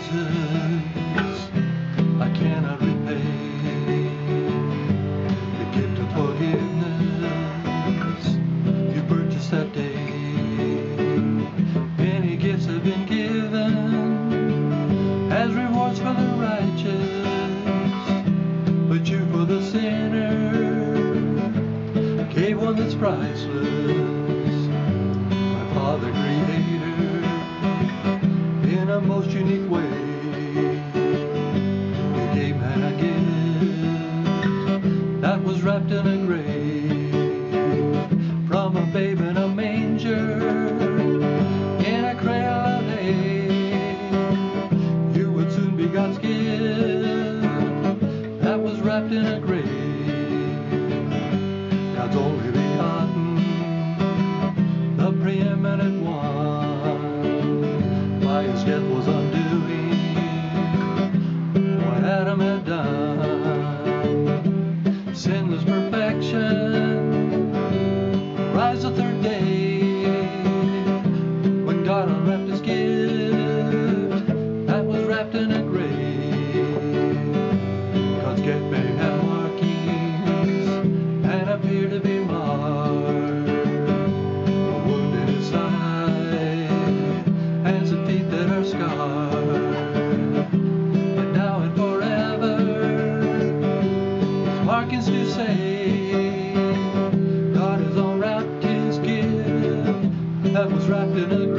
Jesus, I cannot repay the gift of forgiveness you purchased that day. Many gifts have been given as rewards for the righteous, but you for the sinner gave one that's priceless. My Father Creator, in a most unique way, you gave man a gift that was wrapped in a grave. From a babe in a manger, in a cradle of hay, you would soon be God's gift that was wrapped in a grave. God's only begotten, the preeminent one, by his death was undoing what Adam had done. Sinless perfection, rise the third day, when God unwrapped his gift that was wrapped in a grave. God's gift may have markings and appear to be marred, a wound in his side, hands and feet that are scarred, but now and forever his markings do say God has unwrapped his gift that was wrapped in a